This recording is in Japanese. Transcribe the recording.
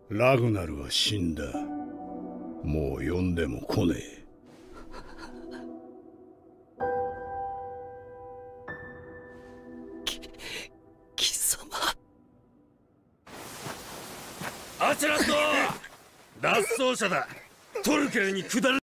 ラグナルは死んだ。もう呼んでも来ねえ。 貴様。 アチェラット脱走者だ。トルケルに下る。